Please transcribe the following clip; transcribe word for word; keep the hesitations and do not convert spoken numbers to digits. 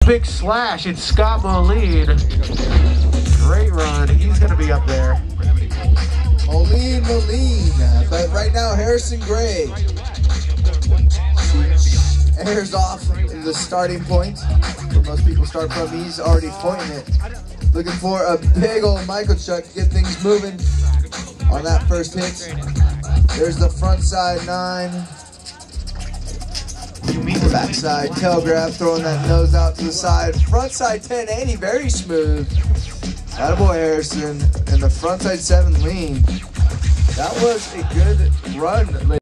big slash. It's Scott Moline. Great run. He's going to be up there. Moline, Moline. But right now, Harrison Gray airs off the starting point where most people start from. He's already pointing it. Looking for a big old Michael Chuck to get things moving on that first hit. There's the front side nine. Backside tail grab, throwing that nose out to the side. Front side ten eighty, very smooth. Attaboy Harrison. And the front side seven lean. That was a good run, ladies.